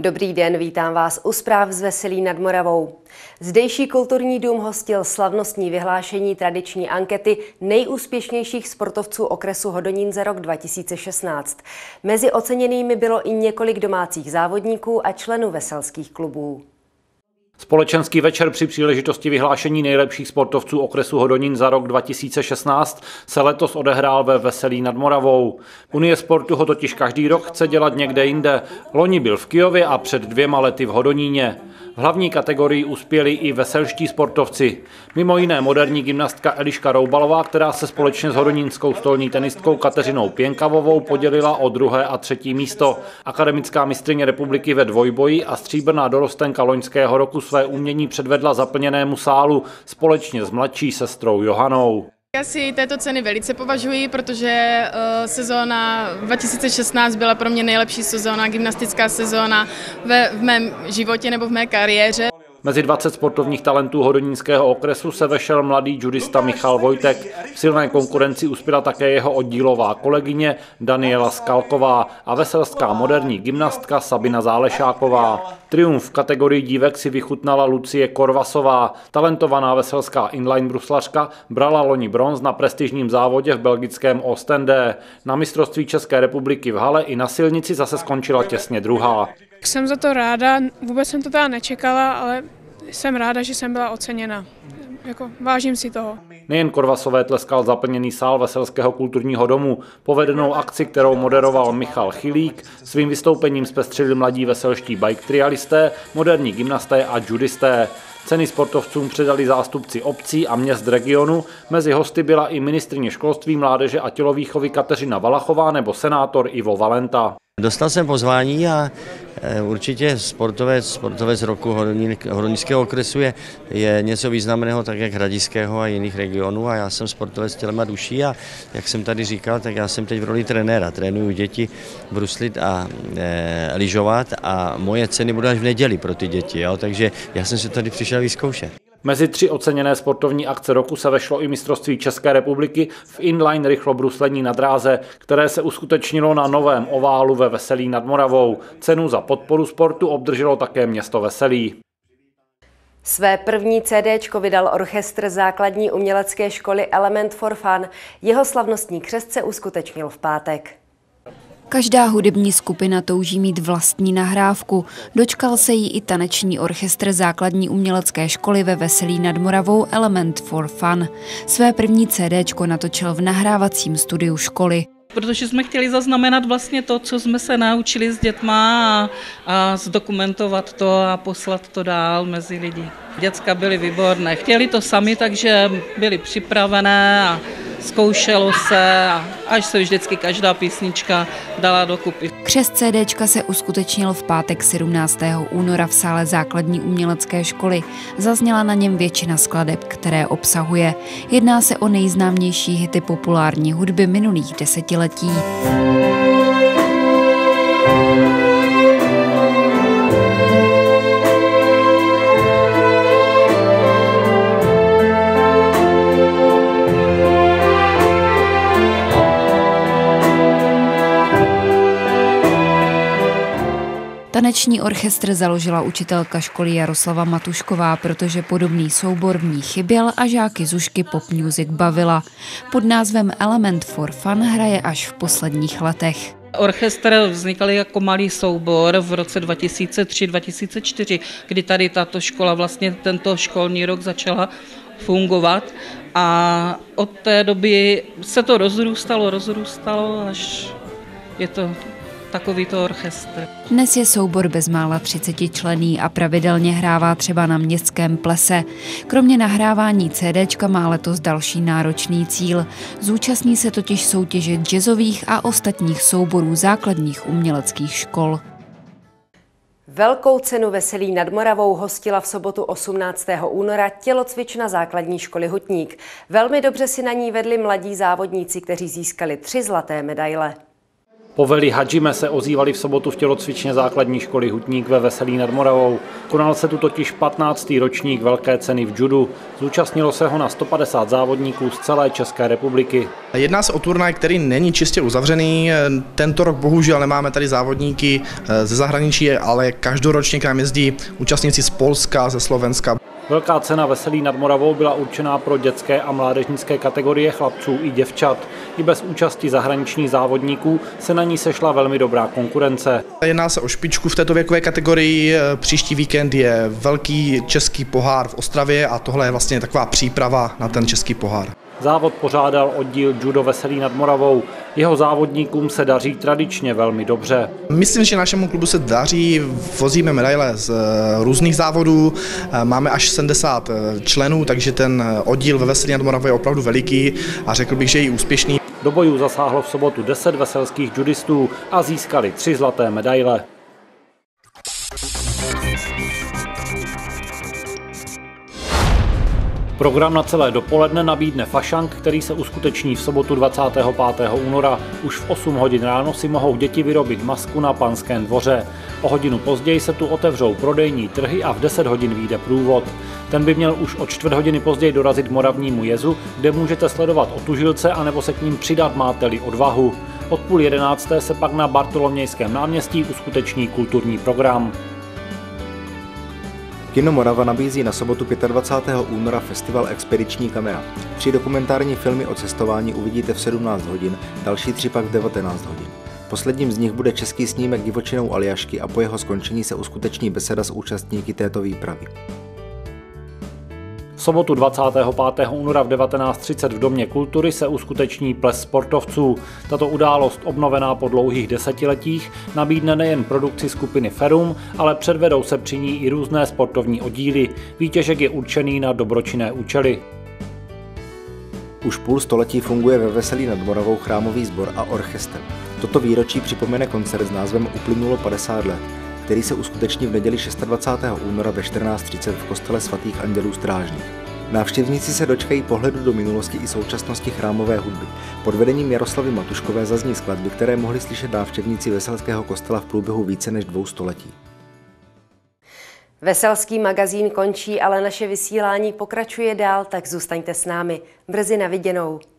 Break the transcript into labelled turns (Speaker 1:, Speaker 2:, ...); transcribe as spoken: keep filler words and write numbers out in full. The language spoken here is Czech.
Speaker 1: Dobrý den, vítám vás u zpráv z Veselí nad Moravou. Zdejší kulturní dům hostil slavnostní vyhlášení tradiční ankety nejúspěšnějších sportovců okresu Hodonín za rok dva tisíce šestnáct. Mezi oceněnými bylo i několik domácích závodníků a členů veselských klubů.
Speaker 2: Společenský večer při příležitosti vyhlášení nejlepších sportovců okresu Hodonín za rok dva tisíce šestnáct se letos odehrál ve Veselí nad Moravou. Unie sportu ho totiž každý rok chce dělat někde jinde. Loni byl v Kyjově a před dvěma lety v Hodoníně. V hlavní kategorii uspěli i veselští sportovci. Mimo jiné moderní gymnastka Eliška Roubalová, která se společně s hodonínskou stolní tenistkou Kateřinou Pěnkavovou podělila o druhé a třetí místo. Akademická mistryně republiky ve dvojboji a stříbrná dorostenka loňského roku své umění předvedla zaplněnému sálu společně s mladší sestrou Johanou.
Speaker 3: Já si této ceny velice považuji, protože uh, sezóna dva tisíce šestnáct byla pro mě nejlepší sezóna, gymnastická sezóna ve, v mém životě nebo v mé kariéře.
Speaker 2: Mezi dvacet sportovních talentů hodonínského okresu se vešel mladý judista Michal Vojtek. V silné konkurenci uspěla také jeho oddílová kolegyně Daniela Skalková a veselská moderní gymnastka Sabina Zálešáková. Triumf v kategorii dívek si vychutnala Lucie Korvasová. Talentovaná veselská inline bruslařka brala loni bronz na prestižním závodě v belgickém Ostende. Na mistrovství České republiky v hale i na silnici zase skončila těsně druhá.
Speaker 4: Jsem za to ráda, vůbec jsem to teda nečekala, ale jsem ráda, že jsem byla oceněna. Jako, vážím si toho.
Speaker 2: Nejen Korvasové tleskal zaplněný sál Veselského kulturního domu. Povedenou akci, kterou moderoval Michal Chilík, svým vystoupením zpestřili mladí veselští bike trialisté, moderní gymnasté a judisté. Ceny sportovcům předali zástupci obcí a měst regionu. Mezi hosty byla i ministryně školství, mládeže a tělovýchovy Kateřina Valachová nebo senátor Ivo Valenta.
Speaker 5: Dostal jsem pozvání a určitě sportovec, sportovec roku Hodonínského okresu je, je něco významného, tak jak hradišského a jiných regionů, a já jsem sportovec tělem a duší a jak jsem tady říkal, tak já jsem teď v roli trenéra, trénuju děti bruslit a e, lyžovat a moje ceny budou až v neděli pro ty děti, jo? Takže já jsem si tady přišel vyzkoušet.
Speaker 2: Mezi tři oceněné sportovní akce roku se vešlo i mistrovství České republiky v inline rychlobruslení na dráze, které se uskutečnilo na novém oválu ve Veselí nad Moravou. Cenu za podporu sportu obdrželo také město Veselí.
Speaker 1: Své první CDčko vydal orchestr základní umělecké školy Element for Fun. Jeho slavnostní křest se uskutečnil v pátek.
Speaker 6: Každá hudební skupina touží mít vlastní nahrávku. Dočkal se jí i taneční orchestr základní umělecké školy ve Veselí nad Moravou Element for Fun. Své první CDčko natočil v nahrávacím studiu školy.
Speaker 7: Protože jsme chtěli zaznamenat vlastně to, co jsme se naučili s dětma a, a zdokumentovat to a poslat to dál mezi lidi. Děcka byly výborné, chtěli to sami, takže byli připravené a zkoušelo se a až se vždycky každá písnička dala dokupy.
Speaker 6: Křest CDčka se uskutečnil v pátek sedmnáctého února v sále základní umělecké školy. Zazněla na něm většina skladeb, které obsahuje. Jedná se o nejznámější hity populární hudby minulých desetiletí. Taneční orchestr založila učitelka školy Jaroslava Matušková, protože podobný soubor v ní chyběl a žáky Zušky pop music bavila. Pod názvem Element for Fun hraje až v posledních letech.
Speaker 7: Orchestr vznikal jako malý soubor v roce dva tisíce tři dva tisíce čtyři, kdy tady tato škola vlastně tento školní rok začala fungovat a od té doby se to rozrůstalo, rozrůstalo, až je to takovýto orchestr.
Speaker 6: Dnes je soubor bezmála třicetičlenný a pravidelně hrává třeba na městském plese. Kromě nahrávání CDčka má letos další náročný cíl. Zúčastní se totiž soutěže jazzových a ostatních souborů základních uměleckých škol.
Speaker 1: Velkou cenu Veselí nad Moravou hostila v sobotu osmnáctého února tělocvična základní školy Hutník. Velmi dobře si na ní vedli mladí závodníci, kteří získali tři zlaté medaile.
Speaker 2: Povely Hadžime se ozývali v sobotu v tělocvičně základní školy Hutník ve Veselí nad Moravou. Konal se tu totiž patnáctý ročník velké ceny v judu. Zúčastnilo se ho na sto padesát závodníků z celé České republiky.
Speaker 8: Jedná se o turnaj, který není čistě uzavřený. Tento rok bohužel nemáme tady závodníky ze zahraničí, ale každoročně k nám jezdí účastníci z Polska, ze Slovenska.
Speaker 2: Velká cena Veselí nad Moravou byla určená pro dětské a mládežnické kategorie chlapců i děvčat. I bez účasti zahraničních závodníků se na ní sešla velmi dobrá konkurence.
Speaker 8: Jedná se o špičku v této věkové kategorii. Příští víkend je velký český pohár v Ostravě a tohle je vlastně taková příprava na ten český pohár.
Speaker 2: Závod pořádal oddíl judo Veselí nad Moravou. Jeho závodníkům se daří tradičně velmi dobře.
Speaker 8: Myslím, že našemu klubu se daří, vozíme medaile z různých závodů, máme až sedmdesát členů, takže ten oddíl ve Veselí nad Moravou je opravdu veliký a řekl bych, že je úspěšný.
Speaker 2: Do bojů zasáhlo v sobotu deset veselských judistů a získali tři zlaté medaile. Program na celé dopoledne nabídne fašank, který se uskuteční v sobotu dvacátého pátého února. Už v osm hodin ráno si mohou děti vyrobit masku na Panském dvoře. O hodinu později se tu otevřou prodejní trhy a v deset hodin vyjde průvod. Ten by měl už o čtvrt hodiny později dorazit k Moravnímu jezu, kde můžete sledovat otužilce anebo se k ním přidat, máte-li odvahu. Od půl jedenácté se pak na Bartolomějském náměstí uskuteční kulturní program.
Speaker 9: Kino Morava nabízí na sobotu dvacátého pátého února festival Expediční kamera. Tři dokumentární filmy o cestování uvidíte v sedmnáct hodin, další tři pak v devatenáct hodin. Posledním z nich bude český snímek Divočinou Aljašky a po jeho skončení se uskuteční beseda s účastníky této výpravy.
Speaker 2: V sobotu dvacátého pátého února v devatenáct třicet v Domě kultury se uskuteční ples sportovců. Tato událost, obnovená po dlouhých desetiletích, nabídne nejen produkci skupiny Ferum, ale předvedou se při ní i různé sportovní oddíly. Výtěžek je určený na dobročinné účely.
Speaker 9: Už půl století funguje ve Veselí nad Moravou chrámový sbor a orchestr. Toto výročí připomene koncert s názvem Uplynulo padesát let, který se uskuteční v neděli dvacátého šestého února ve čtrnáct třicet v kostele svatých Andělů Strážných. Návštěvníci se dočkají pohledu do minulosti i současnosti chrámové hudby. Pod vedením Jaroslavy Matuškové zazní skladby, které mohli slyšet návštěvníci Veselského kostela v průběhu více než dvou století.
Speaker 1: Veselský magazín končí, ale naše vysílání pokračuje dál, tak zůstaňte s námi. Brzy na viděnou.